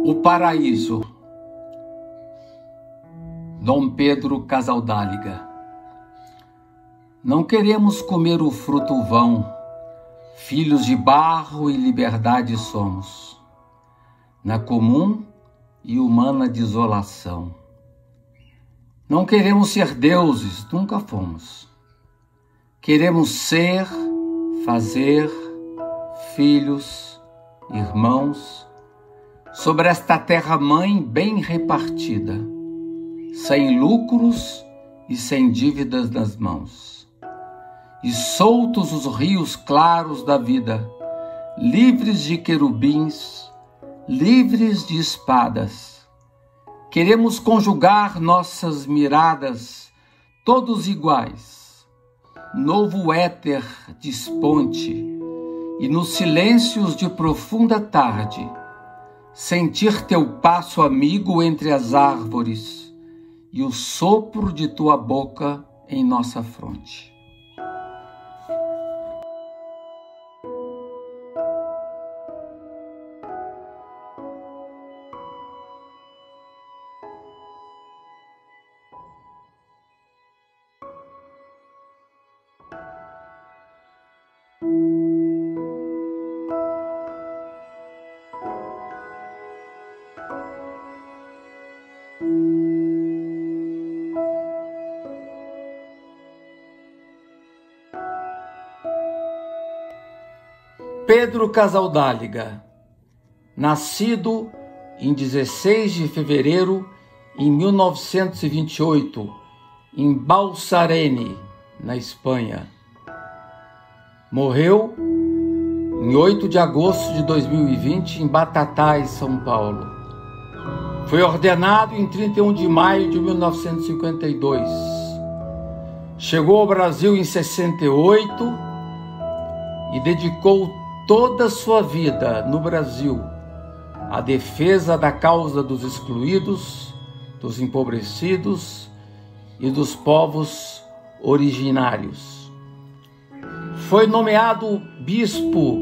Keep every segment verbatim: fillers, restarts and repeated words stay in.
O Paraíso, Dom Pedro Casaldáliga. Não queremos comer o fruto vão, filhos de barro e liberdade somos, na comum e humana desolação. Não queremos ser deuses, nunca fomos. Queremos ser, fazer, filhos, irmãos, sobre esta terra-mãe bem repartida, sem lucros e sem dívidas nas mãos. E soltos os rios claros da vida, livres de querubins, livres de espadas, queremos conjugar nossas miradas, todos iguais, novo éter desponte, e nos silêncios de profunda tarde, sentir teu passo amigo entre as árvores e o sopro de tua boca em nossa fronte. Pedro Casaldáliga, nascido em dezesseis de fevereiro de mil novecentos e vinte e oito, em Balsareny, na Espanha. Morreu em oito de agosto de dois mil e vinte, em Batatais, São Paulo. Foi ordenado em trinta e um de maio de mil novecentos e cinquenta e dois. Chegou ao Brasil em sessenta e oito e dedicou toda a sua vida no Brasil à defesa da causa dos excluídos, dos empobrecidos e dos povos originários. Foi nomeado bispo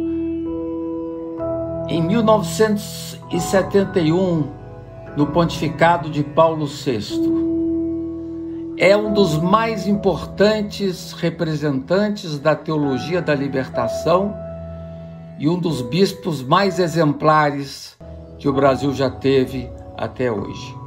em mil novecentos e setenta e um no pontificado de Paulo sexto. É um dos mais importantes representantes da teologia da libertação e um dos bispos mais exemplares que o Brasil já teve até hoje.